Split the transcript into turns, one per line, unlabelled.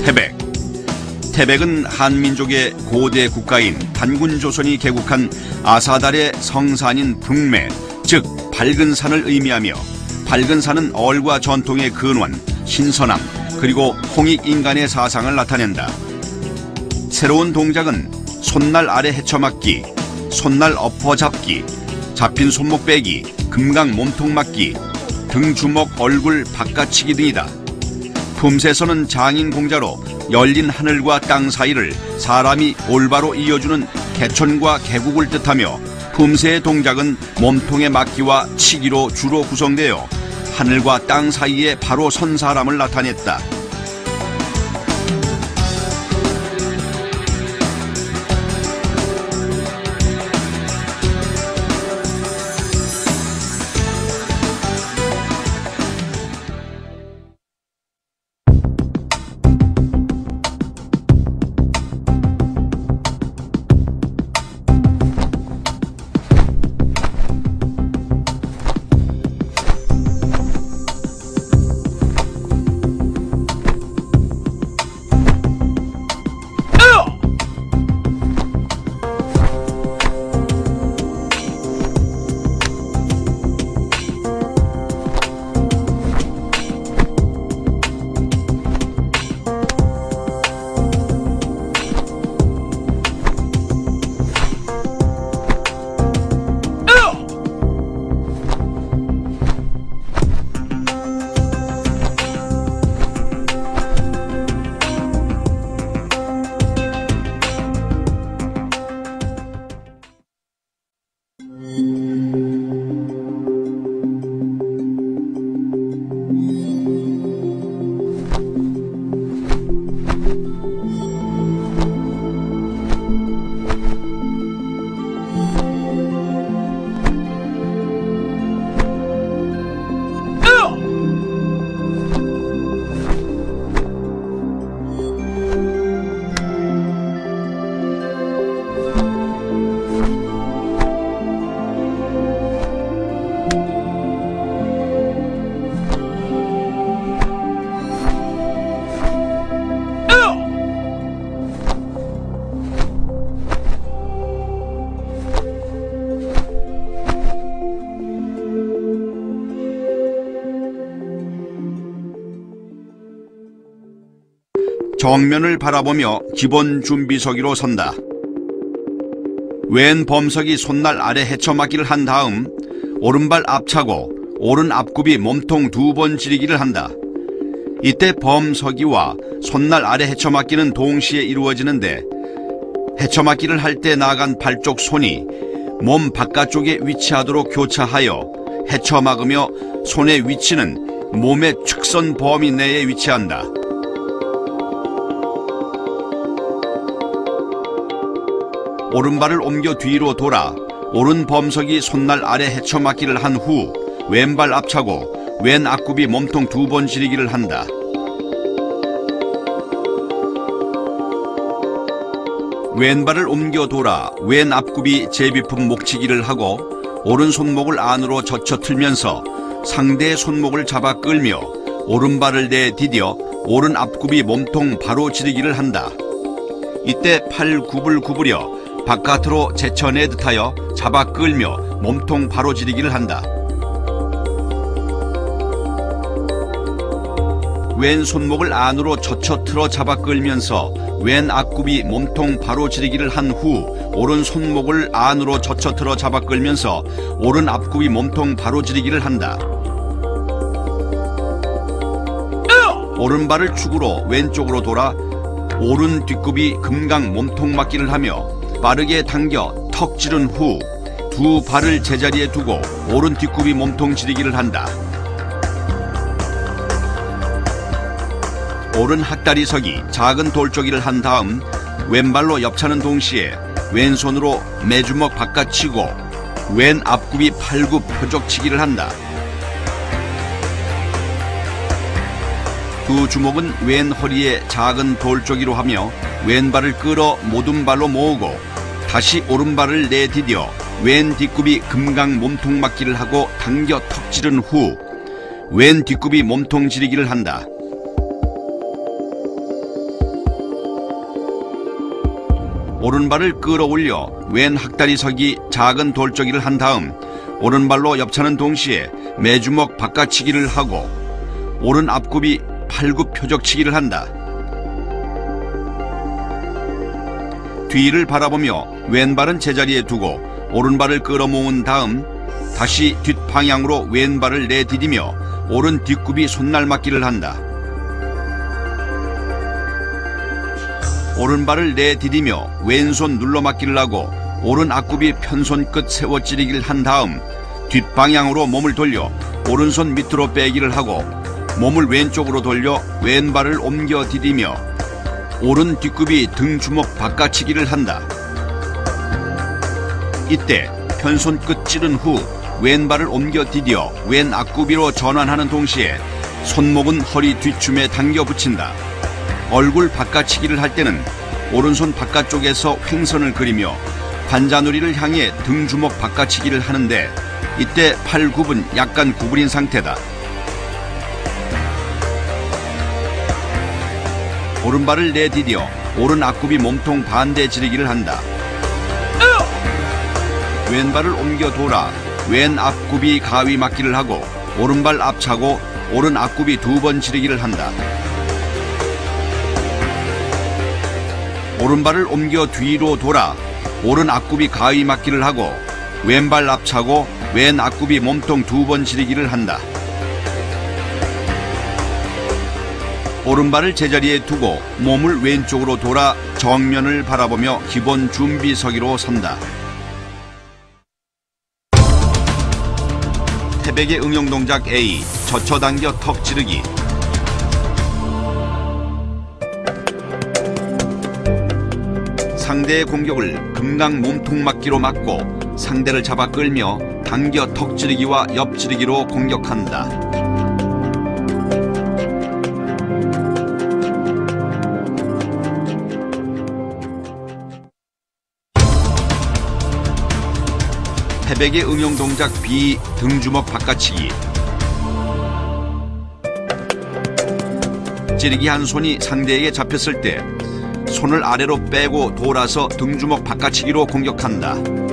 태백. 태백은 한민족의 고대 국가인 단군조선이 개국한 아사달의 성산인 북매, 즉 밝은 산을 의미하며 밝은 산은 얼과 전통의 근원, 신선함, 그리고 홍익인간의 사상을 나타낸다. 새로운 동작은 손날 아래 헤쳐맞기, 손날 엎어잡기, 잡힌 손목 빼기, 금강 몸통 맞기, 등 주먹 얼굴 바깥치기 등이다. 품새에서는 장인 공자로 열린 하늘과 땅 사이를 사람이 올바로 이어주는 개천과 개국을 뜻하며 품새의 동작은 몸통의 맞기와 치기로 주로 구성되어 하늘과 땅 사이에 바로 선 사람을 나타냈다. 정면을 바라보며 기본 준비서기로 선다. 왼 범석이 손날 아래 헤쳐맞기를 한 다음 오른발 앞차고 오른 앞굽이 몸통 2번 지리기를 한다. 이때 범서기와 손날 아래 헤쳐맞기는 동시에 이루어지는데 헤쳐맞기를 할 때 나간 발 쪽 손이 몸 바깥쪽에 위치하도록 교차하여 헤쳐막으며 손의 위치는 몸의 축선 범위 내에 위치한다. 오른발을 옮겨 뒤로 돌아 오른 범석이 손날 아래 헤쳐맞기를 한 후 왼발 앞차고 왼 앞굽이 몸통 2번 지리기를 한다. 왼발을 옮겨 돌아 왼 앞굽이 제비품 목치기를 하고 오른 손목을 안으로 젖혀 틀면서 상대의 손목을 잡아 끌며 오른발을 내디뎌 오른 앞굽이 몸통 바로 지리기를 한다. 이때 팔 굽을 구부려 바깥으로 제쳐내듯 하여 잡아 끌며 몸통 바로 지리기를 한다. 왼 손목을 안으로 젖혀 틀어 잡아 끌면서 왼 앞굽이 몸통 바로 지리기를 한 후 오른 손목을 안으로 젖혀 틀어 잡아 끌면서 오른 앞굽이 몸통 바로 지리기를 한다. 오른발을 축으로 왼쪽으로 돌아 오른 뒷굽이 금강 몸통 맞기를 하며 빠르게 당겨 턱 찌른 후 두 발을 제자리에 두고 오른 뒷굽이 몸통 지리기를 한다. 오른 학다리 서기 작은 돌조기를 한 다음 왼발로 옆차는 동시에 왼손으로 매주먹 바깥치고 왼 앞굽이 팔굽 표적치기를 한다. 두 주먹은 왼 허리에 작은 돌조기로 하며 왼발을 끌어 모든 발로 모으고 다시 오른발을 내디뎌 왼 뒷굽이 금강 몸통 맞기를 하고 당겨 턱 찌른 후 왼 뒷굽이 몸통 지리기를 한다. 오른발을 끌어올려 왼 학다리서기 작은 돌적이를 한 다음 오른발로 옆차는 동시에 매주먹 바깥치기를 하고 오른 앞굽이 팔굽 표적치기를 한다. 뒤를 바라보며 왼발은 제자리에 두고 오른발을 끌어모은 다음 다시 뒷방향으로 왼발을 내디디며 오른 뒷굽이 손날맞기를 한다. 오른발을 내디디며 왼손 눌러맞기를 하고 오른 앞굽이 편손 끝 세워 찌르기를 한 다음 뒷방향으로 몸을 돌려 오른손 밑으로 빼기를 하고 몸을 왼쪽으로 돌려 왼발을 옮겨 디디며 오른 뒷굽이 등 주먹 바깥치기를 한다. 이때 편손 끝 찌른 후 왼발을 옮겨 디뎌 왼 앞구비로 전환하는 동시에 손목은 허리 뒤춤에 당겨 붙인다. 얼굴 바깥치기를 할 때는 오른손 바깥쪽에서 횡선을 그리며 관자놀이를 향해 등 주먹 바깥치기를 하는데 이때 팔굽은 약간 구부린 상태다. 오른발을 내디뎌 오른 앞굽이 몸통 반대 지르기를 한다. 왼발을 옮겨 돌아 왼 앞굽이 가위 맞기를 하고 오른발 앞차고 오른 앞굽이 두 번 지르기를 한다. 오른발을 옮겨 뒤로 돌아 오른 앞굽이 가위 맞기를 하고 왼발 앞차고 왼 앞굽이 몸통 두 번 지르기를 한다. 오른발을 제자리에 두고 몸을 왼쪽으로 돌아 정면을 바라보며 기본 준비서기로 선다. 태백의 응용동작 A, 젖혀당겨 턱 찌르기. 상대의 공격을 금강 몸통 맞기로 막고 상대를 잡아 끌며 당겨 턱 찌르기와 옆 찌르기로 공격한다. 태백의 응용동작 B, 등주먹 바깥치기. 찌르기 한 손이 상대에게 잡혔을 때 손을 아래로 빼고 돌아서 등주먹 바깥치기로 공격한다.